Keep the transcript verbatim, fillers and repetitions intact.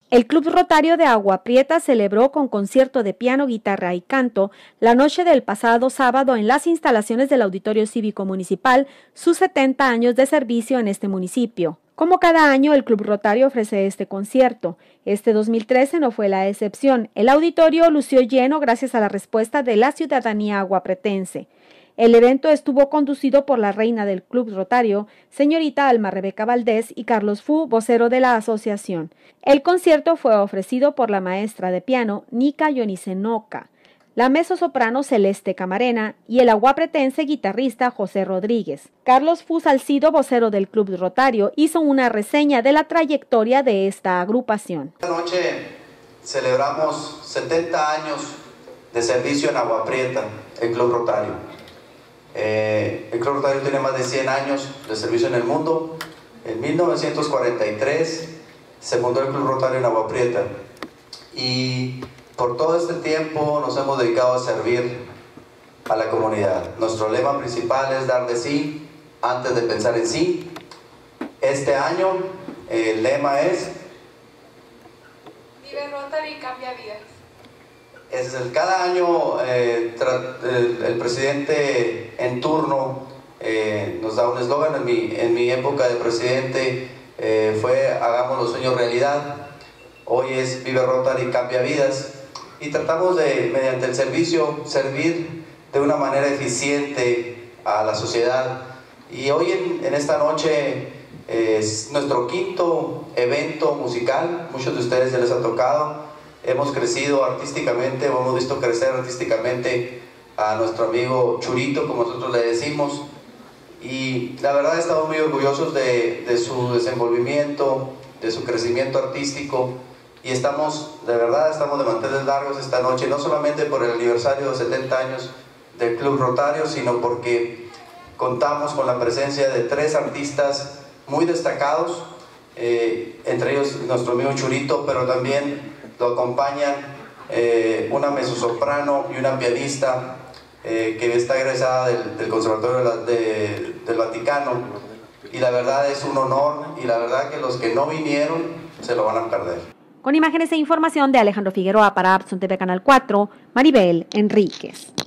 El Club Rotario de Agua Prieta celebró con concierto de piano, guitarra y canto la noche del pasado sábado en las instalaciones del Auditorio Cívico Municipal sus setenta años de servicio en este municipio. Como cada año, el Club Rotario ofrece este concierto. Este dos mil trece no fue la excepción. El auditorio lució lleno gracias a la respuesta de la ciudadanía aguapretense. El evento estuvo conducido por la reina del Club Rotario, señorita Alma Rebeca Valdés, y Carlos Fu, vocero de la asociación. El concierto fue ofrecido por la maestra de piano Nica Yonisenoca, la mezzosoprano Celeste Camarena y el aguapretense guitarrista José Rodríguez. Carlos Fu Salcido, vocero del Club Rotario, hizo una reseña de la trayectoria de esta agrupación. Esta noche celebramos setenta años de servicio en Agua Prieta, el Club Rotario. Eh, el Club Rotario tiene más de cien años de servicio en el mundo. En mil novecientos cuarenta y tres se fundó el Club Rotario en Agua Prieta y por todo este tiempo nos hemos dedicado a servir a la comunidad. Nuestro lema principal es dar de sí antes de pensar en sí. Este año el lema es Vive Rotary y cambia vidas. Es el, cada año eh, el, el presidente en turno eh, nos da un eslogan. En mi, en mi época de presidente eh, fue hagamos los sueños realidad. Hoy es Vive Rotary, cambia vidas. Y tratamos de, mediante el servicio, servir de una manera eficiente a la sociedad. Y hoy en, en esta noche eh, es nuestro quinto evento musical. Muchos de ustedes ya les ha tocado. Hemos crecido artísticamente, hemos visto crecer artísticamente a nuestro amigo Churito, como nosotros le decimos, y la verdad estamos muy orgullosos de, de su desenvolvimiento, de su crecimiento artístico, y estamos, de verdad, estamos de manteles largos esta noche, no solamente por el aniversario de setenta años del Club Rotario, sino porque contamos con la presencia de tres artistas muy destacados, eh, entre ellos nuestro amigo Churito, pero también lo acompañan eh, una mezzosoprano y una pianista eh, que está egresada del, del Conservatorio de la, de, del Vaticano, y la verdad es un honor, y la verdad que los que no vinieron se lo van a perder. Con imágenes e información de Alejandro Figueroa para Abson T V Canal cuatro, Maribel Enríquez.